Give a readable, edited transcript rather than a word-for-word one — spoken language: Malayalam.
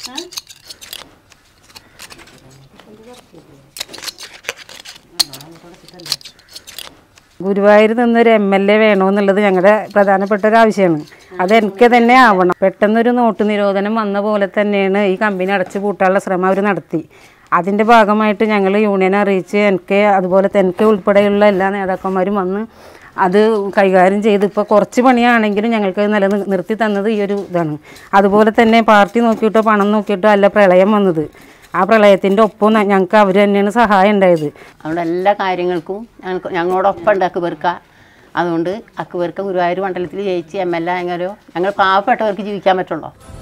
ഗുരുവായൂർ നിന്നൊരു MLA വേണമെന്നുള്ളത് ഞങ്ങളുടെ പ്രധാനപ്പെട്ട ഒരു ആവശ്യമാണ്. അതെനിക്ക് തന്നെ ആവണം. പെട്ടെന്നൊരു നോട്ട് നിരോധനം വന്ന പോലെ തന്നെയാണ് ഈ കമ്പനി അടച്ചു പൂട്ടാനുള്ള ശ്രമം അവർ നടത്തി. അതിൻ്റെ ഭാഗമായിട്ട് ഞങ്ങൾ യൂണിയനെ അറിയിച്ച് അതുപോലെ എനിക്ക് ഉൾപ്പെടെയുള്ള എല്ലാ നേതാക്കന്മാരും വന്ന് അത് കൈകാര്യം ചെയ്ത് ഇപ്പോൾ കുറച്ച് പണിയാണെങ്കിലും ഞങ്ങൾക്ക് നിർത്തി തന്നത് ഈ ഒരു ഇതാണ്. അതുപോലെ തന്നെ പാർട്ടി നോക്കിയിട്ടോ പണം നോക്കിയിട്ടോ അല്ല പ്രളയം വന്നത്. ആ പ്രളയത്തിൻ്റെ ഒപ്പം ഞങ്ങൾക്ക് അവർ തന്നെയാണ് സഹായം ഉണ്ടായത്. അതുകൊണ്ട് എല്ലാ കാര്യങ്ങൾക്കും ഞങ്ങളോടൊപ്പം ഉണ്ട് അക്ബർക്ക. അതുകൊണ്ട് അക്ബർക്ക ഗുരുവായൂർ മണ്ഡലത്തിൽ ജയിച്ച് MLA ആയെങ്കിലോ ഞങ്ങൾ പാവപ്പെട്ടവർക്ക് ജീവിക്കാൻ പറ്റുള്ളൂ.